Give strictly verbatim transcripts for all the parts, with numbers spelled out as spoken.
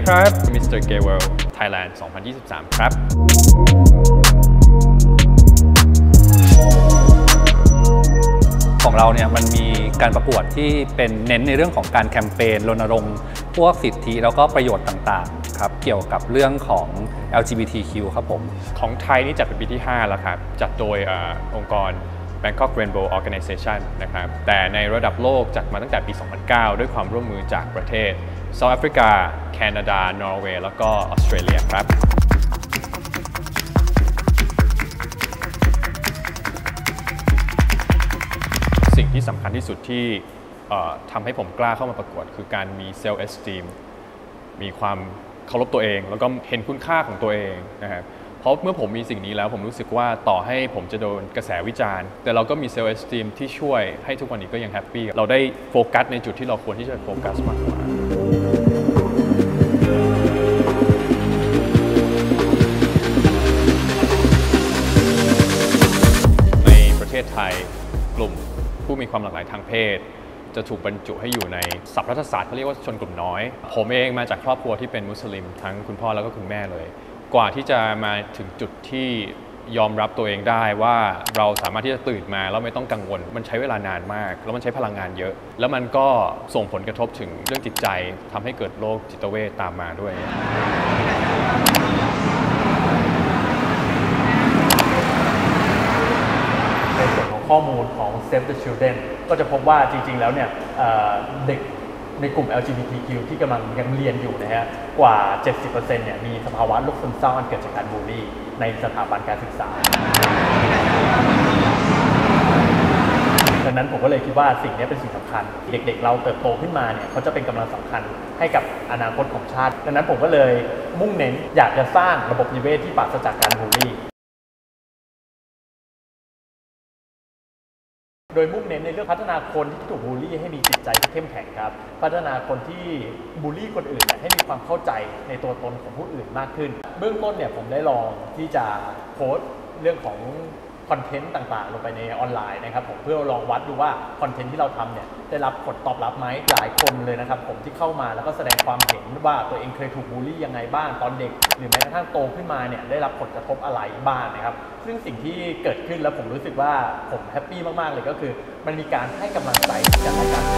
ครับ มิสเตอร์ Gay World Thailand สองพันยี่สิบสาม ครับของเราเนี่ยมันมีการประกวดที่เป็นเน้นในเรื่องของการแคมเปญรณรงค์พวกสิทธิแล้วก็ประโยชน์ต่างๆครับเกี่ยวกับเรื่องของ แอล จี บี ที คิว ครับผมของไทยนี่จัดเป็นปีที่ห้าแล้วครับจัดโดย อ, องค์กร Bangkok Rainbow Organization นะครับแต่ในระดับโลกจัดมาตั้งแต่ปี สองพันเก้า ด้วยความร่วมมือจากประเทศเซาท์แอฟริกาแคนาดานอร์เวย์แล้วก็ออสเตรเลียครับสิ่งที่สำคัญที่สุดที่ทำให้ผมกล้าเข้ามาประกวดคือการมีเซลฟ์เอสตีมมีความเคารพตัวเองแล้วก็เห็นคุณค่าของตัวเองนะครับเพราะเมื่อผมมีสิ่งนี้แล้วผมรู้สึกว่าต่อให้ผมจะโดนกระแสวิจารณ์แต่เราก็มีเซลฟ์เอสตีมที่ช่วยให้ทุกวันนี้ก็ยังแฮปปี้เราได้โฟกัสในจุดที่เราควรที่จะโฟกัสมากกว่าในประเทศไทยกลุ่มผู้มีความหลากหลายทางเพศจะถูกบรรจุให้อยู่ในศัพท์รัฐศาสตร์เขาเรียกว่าชนกลุ่มน้อยผมเองมาจากครอบครัวที่เป็นมุสลิมทั้งคุณพ่อแล้วก็คุณแม่เลยกว่าที่จะมาถึงจุดที่ยอมรับตัวเองได้ว่าเราสามารถที่จะตื่นมาแล้วไม่ต้องกังวลมันใช้เวลานานมากแล้วมันใช้พลังงานเยอะแล้วมันก็ส่งผลกระทบถึงเรื่องจิตใจทำให้เกิดโรคจิตเวชตามมาด้วยข้อมูลของ Save the Children ก็จะพบว่าจริงๆแล้วเนี่ยเด็กในกลุ่ม แอล จี บี ที คิว ที่กำลังยังเรียนอยู่นะฮะกว่า เจ็ดสิบเปอร์เซ็นต์ เนี่ยมีสภาวะโรคซึมเศร้าอันเกิดจากการบูลลี่ในสถาบันการศึกษาดังนั้นผมก็เลยคิดว่าสิ่งนี้เป็นสิ่งสำคัญเด็กๆเราเติบโตขึ้นมาเนี่ยเขาจะเป็นกำลังสำคัญให้กับอนาคตของชาติดังนั้นผมก็เลยมุ่งเน้นอยากจะสร้างระบบนิเวศที่ปราศจากการบูลลี่โดยมุ่งเน้นในเรื่องพัฒนาคนที่ถูกบูลลี่ให้มีจิตใจที่เข้มแข็งครับพัฒนาคนที่บูลลี่คนอื่นให้มีความเข้าใจในตัวตนของผู้อื่นมากขึ้นเบื้องต้นเนี่ยผมได้ลองที่จะโพสต์เรื่องของคอนเทนต์ต่างๆลงไปในออนไลน์นะครับผมเพื่อลองวัดดูว่าคอนเทนต์ที่เราทำเนี่ยได้รับผลตอบรับไหมหลายคนเลยนะครับผมที่เข้ามาแล้วก็แสดงความเห็นว่าตัวเองเคยถูกบูลลี่ยังไงบ้างตอนเด็กหรือแม้กระทั่งโตขึ้นมาเนี่ยได้รับผลกระทบอะไรบ้างนะครับซึ่งสิ่งที่เกิดขึ้นแล้วผมรู้สึกว่าผมแฮปปี้มากๆเลยก็คือมันมีการให้กำลังใจกันและกัน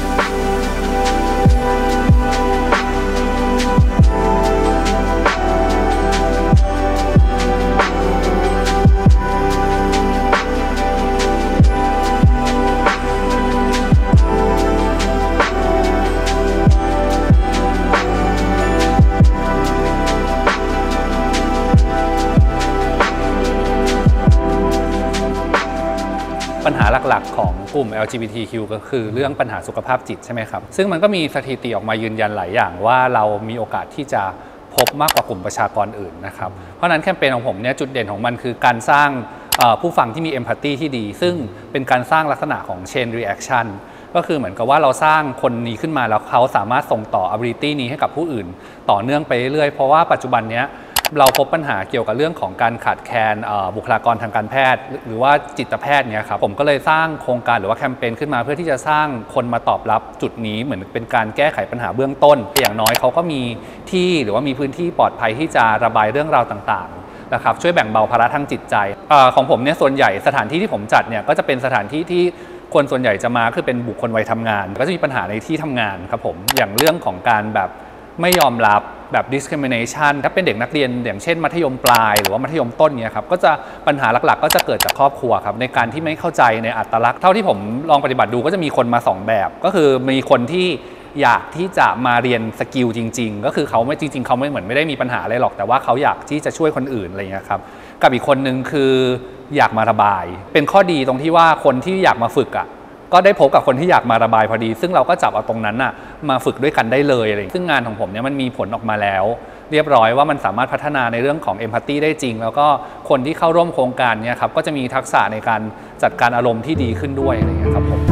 ปัญหาหลักๆของกลุ่ม แอล จี บี ที คิว ก็คือเรื่องปัญหาสุขภาพจิตใช่ไหมครับซึ่งมันก็มีสถิติออกมายืนยันหลายอย่างว่าเรามีโอกาสที่จะพบมากกว่ากลุ่มประชากรอื่นนะครับเพราะนั้นแคมเปญของผมเนี่ยจุดเด่นของมันคือการสร้างผู้ฟังที่มี empathy ที่ดีซึ่งเป็นการสร้างลักษณะของ chain reaction ก็คือเหมือนกับว่าเราสร้างคนนี้ขึ้นมาแล้วเขาสามารถส่งต่อ ability นี้ให้กับผู้อื่นต่อเนื่องไปเรื่อยๆเพราะว่าปัจจุบันเนี้ยเราพบปัญหาเกี่ยวกับเรื่องของการขาดแคลนบุคลากรทางการแพทย์หรือว่าจิตแพทย์เนี่ยครับผมก็เลยสร้างโครงการหรือว่าแคมเปญขึ้นมาเพื่อที่จะสร้างคนมาตอบรับจุดนี้เหมือนเป็นการแก้ไขปัญหาเบื้องต้นอย่างน้อยเขาก็มีที่หรือว่ามีพื้นที่ปลอดภัยที่จะระบายเรื่องราวต่างๆนะครับช่วยแบ่งเบาภาระทางจิตใจของผมเนี่ยส่วนใหญ่สถานที่ที่ผมจัดเนี่ยก็จะเป็นสถานที่ที่คนส่วนใหญ่จะมาคือเป็นบุคคลวัยทำงานก็จะมีปัญหาในที่ทำงานครับผมอย่างเรื่องของการแบบไม่ยอมรับแบบ discrimination ถ้าเป็นเด็กนักเรียนอย่างเช่นมัธยมปลายหรือว่ามัธยมต้นเนี่ยครับก็จะปัญหาหลักๆก็จะเกิดจากครอบครัวครับในการที่ไม่เข้าใจในอัตลักษณ์เท่าที่ผมลองปฏิบัติดูก็จะมีคนมาสองแบบก็คือมีคนที่อยากที่จะมาเรียนสกิลจริงๆก็คือเขาไม่จริงๆเขาไม่เหมือนไม่ได้มีปัญหาอะไรหรอกแต่ว่าเขาอยากที่จะช่วยคนอื่นอะไรเงี้ยครับกับอีกคนนึงคืออยากมาระบายเป็นข้อดีตรงที่ว่าคนที่อยากมาฝึกอ่ะก็ได้พบกับคนที่อยากมาระบายพอดีซึ่งเราก็จับเอาตรงนั้นน่ะมาฝึกด้วยกันได้เลยอะไรซึ่งงานของผมเนี่ยมันมีผลออกมาแล้วเรียบร้อยว่ามันสามารถพัฒนาในเรื่องของเอมพัตตีได้จริงแล้วก็คนที่เข้าร่วมโครงการเนี่ยครับก็จะมีทักษะในการจัดการอารมณ์ที่ดีขึ้นด้วยอะไรอย่างเงี้ยครับผม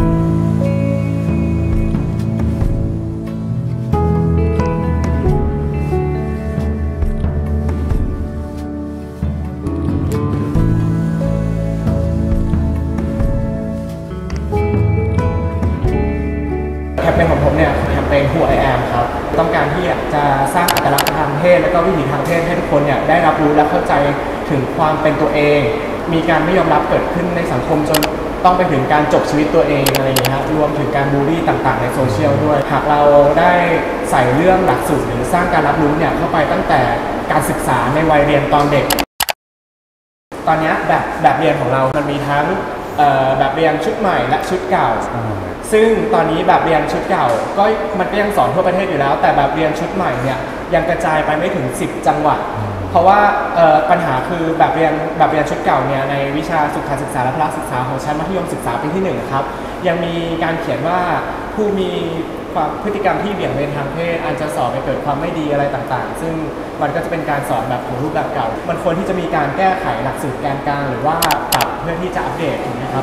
แคมเปญของผมเนี่ยแคมเปญ Who I Am ครับต้องการที่จะจะสร้างอัตลักษณ์ทางเพศและก็วิถีทางเพศให้ทุกคนเนี่ยได้รับรู้และเข้าใจถึงความเป็นตัวเองมีการไม่ยอมรับเกิดขึ้นในสังคมจนต้องไปถึงการจบชีวิตตัวเองอะไรอย่างเงี้ยครับรวมถึงการบูลลี่ต่างๆในโซเชียลด้วยหากเราได้ใส่เรื่องหลักสูตรหรือสร้างการรับรู้เนี่ยเข้าไปตั้งแต่การศึกษาในวัยเรียนตอนเด็กตอนนี้แบบแบบเรียนของเรามันมีทั้งแบบเรียนชุดใหม่และชุดเก่าซึ่งตอนนี้แบบเรียนชุดเก่าก็มันก็ยังสอนทั่วประเทศอยู่แล้วแต่แบบเรียนชุดใหม่เนี่ยยังกระจายไปไม่ถึงสิบจังหวัดเพราะว่าปัญหาคือแบบเรียนแบบเรียนชุดเก่าเนี่ยในวิชาสุขศึกษาและพละศึกษาของชั้นมัธยมศึกษาปีที่หนึ่งครับยังมีการเขียนว่าผู้มีความพฤติกรรมที่เบี่ยงเบนทางเพศอาจจะสอบไปเกิดความไม่ดีอะไรต่างๆซึ่งมันก็จะเป็นการสอนแบบของรูปแบบเก่ามันควรที่จะมีการแก้ไขหลักสูตรแกนกลางหรือว่าปรับเพื่อที่จะอัปเดตนะครับ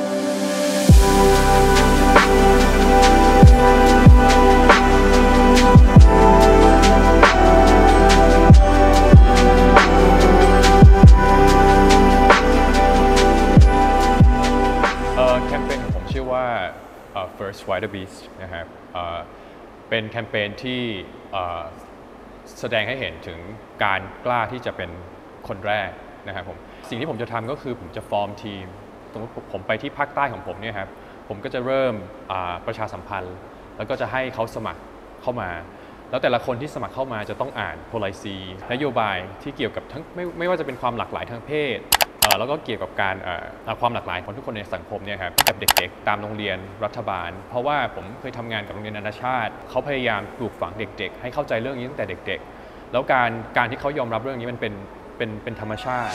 แคมเปญของผมชื่อว่า First Wider Beast นะครับเป็นแคมเปญที่แสดงให้เห็นถึงการกล้าที่จะเป็นคนแรกนะครับผมสิ่งที่ผมจะทำก็คือผมจะฟอร์มทีมสมมติผมไปที่ภาคใต้ของผมเนี่ยครับผมก็จะเริ่มประชาสัมพันธ์แล้วก็จะให้เขาสมัครเข้ามาแล้วแต่ละคนที่สมัครเข้ามาจะต้องอ่านโพลิซีนโยบายที่เกี่ยวกับทั้งไม่ไม่ว่าจะเป็นความหลากหลายทางเพศแล้วก็เกี่ยวกับการความหลากหลายของทุกคนในสังคมเนี่ยครับกับเด็กๆตามโรงเรียนรัฐบาลเพราะว่าผมเคยทำงานกับโรงเรียนนานาชาติเขาพยายามปลูกฝังเด็กๆให้เข้าใจเรื่องนี้ตั้งแต่เด็กๆแล้วการการที่เขายอมรับเรื่องนี้มันเป็นเป็นเป็นธรรมชาติ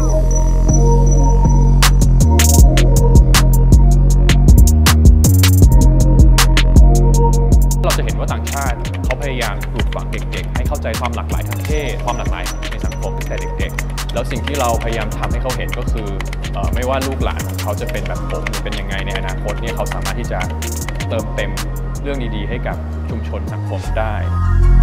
เราจะเห็นว่าต่างชาติเขาพยายามปลูกฝังเด็กๆให้เข้าใจความหลากหลายทางเพศความหลากหลายในสังคมตั้งแต่เด็กๆแล้วสิ่งที่เราพยายามทำให้เขาเห็นก็คือไม่ว่าลูกหลานของเขาจะเป็นแบบผมหรือเป็นยังไงในอนาคตเนี่ยเขาสามารถที่จะเติมเต็มเรื่องดีๆให้กับชุมชนสังคมได้